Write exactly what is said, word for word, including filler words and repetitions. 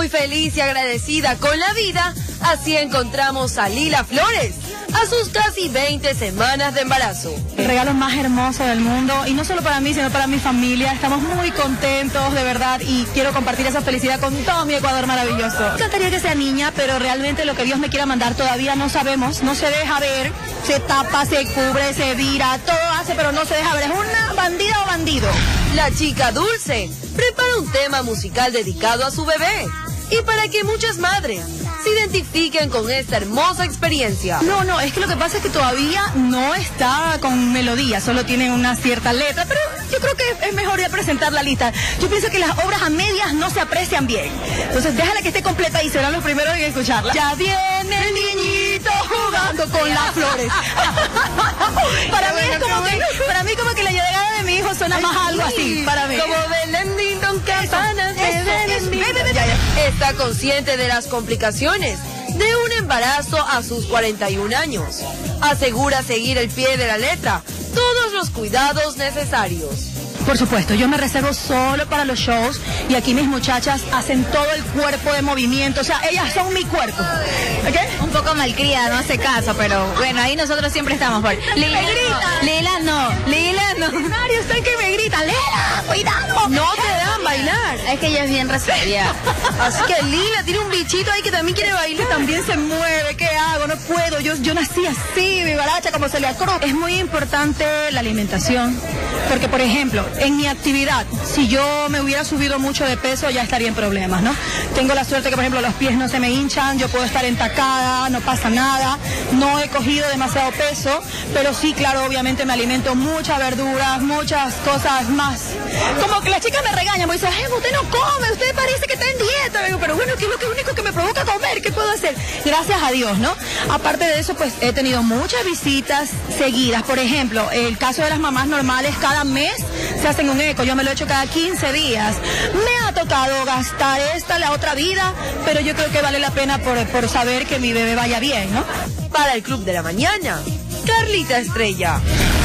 Muy feliz y agradecida con la vida, así encontramos a Lila Flores a sus casi veinte semanas de embarazo. El regalo más hermoso del mundo, y no solo para mí, sino para mi familia. Estamos muy contentos, de verdad, y quiero compartir esa felicidad con todo mi Ecuador maravilloso. Me encantaría que sea niña, pero realmente lo que Dios me quiera mandar todavía no sabemos, no se deja ver, se tapa, se cubre, se vira, todo hace, pero no se deja ver. Es una bandida o bandido. La chica Dulce prepara un tema musical dedicado a su bebé, y para que muchas madres se identifiquen con esta hermosa experiencia. No, no, es que lo que pasa es que todavía no está con melodía, solo tiene una cierta letra, pero yo creo que es mejor ya presentar la lista. Yo pienso que las obras a medias no se aprecian bien. Entonces déjala que esté completa y serán los primeros en escucharla. Ya viene el niñito jugando con las flores. Para mí es como que, para mí como que la llegada de mi hijo suena más algo así, para mí. Como Belén Dindon, campanas de Belén Dindon. Está consciente de las complicaciones de un embarazo a sus cuarenta y un años. Asegura seguir el pie de la letra todos los cuidados necesarios. Por supuesto, yo me reservo solo para los shows y aquí mis muchachas hacen todo el cuerpo de movimiento, o sea, ellas son mi cuerpo. ¿Okay? Un poco malcriada, no hace caso, pero bueno, ahí nosotros siempre estamos por... Lila, ¡Me grita! Lila no, Lila no. Mario, está que me grita, Lila, cuidado. No te dejan bailar. Es que ella es bien reservada. Así que Lila tiene un bichito ahí que también quiere bailar. También se mueve, ¿qué hago? No puedo, yo, yo nací así, mi baracha, como se le acró. Es muy importante la alimentación, porque por ejemplo, en mi actividad, si yo me hubiera subido mucho de peso, ya estaría en problemas, ¿no? Tengo la suerte que, por ejemplo, los pies no se me hinchan, yo puedo estar entacada, no pasa nada, no he cogido demasiado peso, pero sí, claro, obviamente me alimento muchas verduras, muchas cosas más. Como que las chicas me regañan, me dicen, ay, usted no come, usted parece que está en dieta. Digo, pero bueno, ¿qué es lo que único que me provoca comer? ¿Qué puedo hacer? Gracias a Dios, ¿no? Aparte de eso, pues he tenido muchas visitas seguidas. Por ejemplo, el caso de las mamás normales, cada mes se hacen un eco, yo me lo he hecho cada quince días. Me ha tocado gastar esta, la otra vida, pero yo creo que vale la pena por, por saber que mi bebé vaya bien, ¿no? Para el Club de la Mañana, Carlita Estrella.